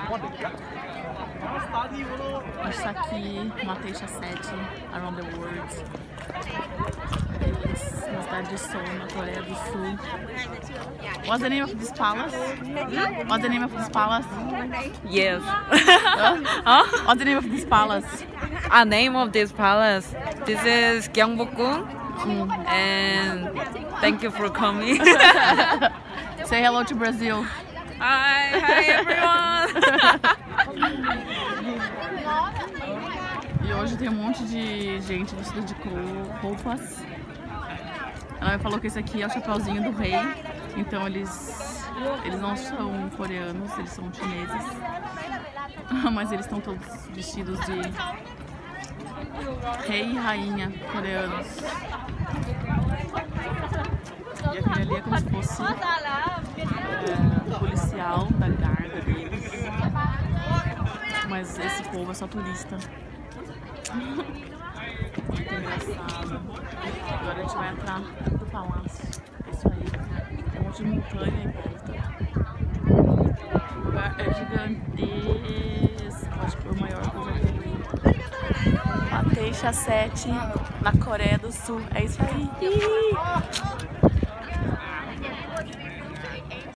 Isso aqui, uma Teisha 7, Around the World. Na cidade de Seoul, na Coreia do Sul. What's the name of this palace? What's the name of this palace? Yes. What's the name of this palace? Name of this palace. This is Gyeongbokgung. And thank you for coming. Say hello to Brazil. Hi everyone. E hoje tem um monte de gente vestida de roupas. Ela falou que esse aqui é o chapéuzinho do rei. Então eles não são coreanos, eles são chineses. Mas eles estão todos vestidos de rei e rainha coreanos. E aquele ali é como se fosse o policial da guarda deles. Mas esse povo é só turista. Muito engraçado. Agora a gente vai entrar no palácio. É isso aí. Tem um monte de montanha em volta. O lugar é gigantesco. Acho que foi o maior que eu já vi. A Teisha 7 na Coreia do Sul. É isso aí.